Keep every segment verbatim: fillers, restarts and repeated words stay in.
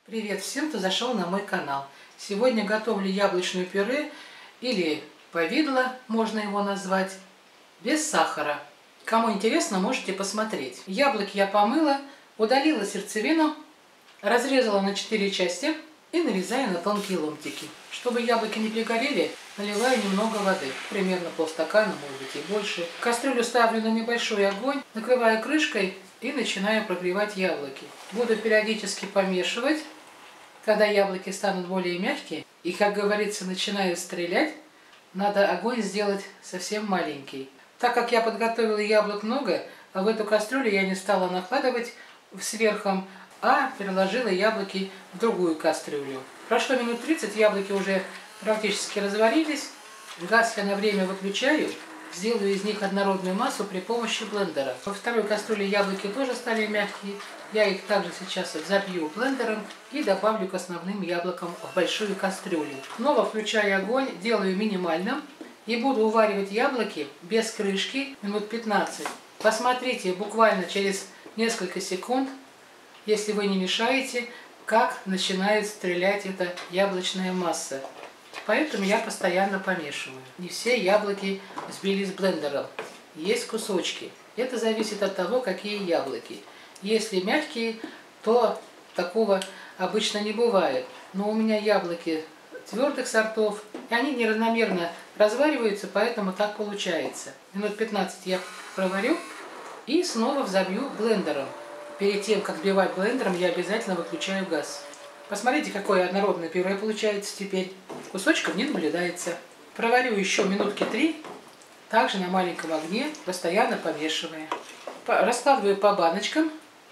Привет всем, кто зашел на мой канал. Сегодня готовлю яблочное пюре, или повидло можно его назвать, без сахара. Кому интересно, можете посмотреть. Яблоки я помыла, удалила сердцевину, разрезала на четыре части и нарезаю на тонкие ломтики. Чтобы яблоки не пригорели, наливаю немного воды, примерно полстакана, может быть и больше. Кастрюлю ставлю на небольшой огонь, накрываю крышкой и начинаю прогревать яблоки. Буду периодически помешивать. Когда яблоки станут более мягкие и, как говорится, начинают стрелять, надо огонь сделать совсем маленький. Так как я подготовила яблок много, а в эту кастрюлю я не стала накладывать сверху, а переложила яблоки в другую кастрюлю. Прошло минут тридцать, яблоки уже практически разварились. Газ я на время выключаю. Сделаю из них однородную массу при помощи блендера. Во второй кастрюле яблоки тоже стали мягкие. Я их также сейчас забью блендером и добавлю к основным яблокам в большую кастрюлю. Снова включаю огонь, делаю минимальным и буду уваривать яблоки без крышки минут пятнадцать. Посмотрите буквально через несколько секунд, если вы не мешаете, как начинает стрелять эта яблочная масса. Поэтому я постоянно помешиваю. Не все яблоки взбились блендером. Есть кусочки. Это зависит от того, какие яблоки. Если мягкие, то такого обычно не бывает. Но у меня яблоки твердых сортов, и они неравномерно развариваются, поэтому так получается. Минут пятнадцать я проварю и снова взобью блендером. Перед тем, как взбивать блендером, я обязательно выключаю газ. Посмотрите, какое однородное пюре получается теперь. Кусочков не наблюдается. Проварю еще минутки три, также на маленьком огне, постоянно помешивая. Раскладываю по баночкам.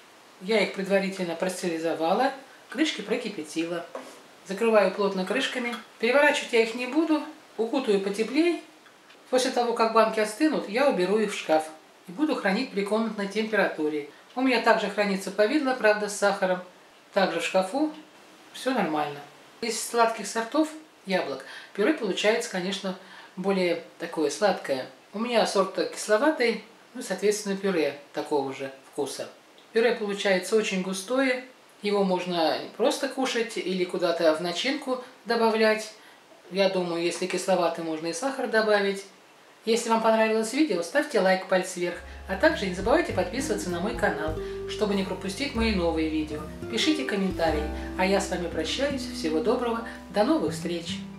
Я их предварительно пастеризовала, крышки прокипятила. Закрываю плотно крышками. Переворачивать я их не буду, укутаю потеплее. После того, как банки остынут, я уберу их в шкаф и буду хранить при комнатной температуре. У меня также хранится повидло, правда, с сахаром. Также в шкафу. Все нормально. Из сладких сортов яблок пюре получается, конечно, более такое сладкое. У меня сорт кисловатый, ну, соответственно, пюре такого же вкуса. Пюре получается очень густое. Его можно просто кушать или куда-то в начинку добавлять. Я думаю, если кисловатый, можно и сахар добавить. Если вам понравилось видео, ставьте лайк, палец вверх. А также не забывайте подписываться на мой канал, чтобы не пропустить мои новые видео. Пишите комментарии. А я с вами прощаюсь. Всего доброго. До новых встреч!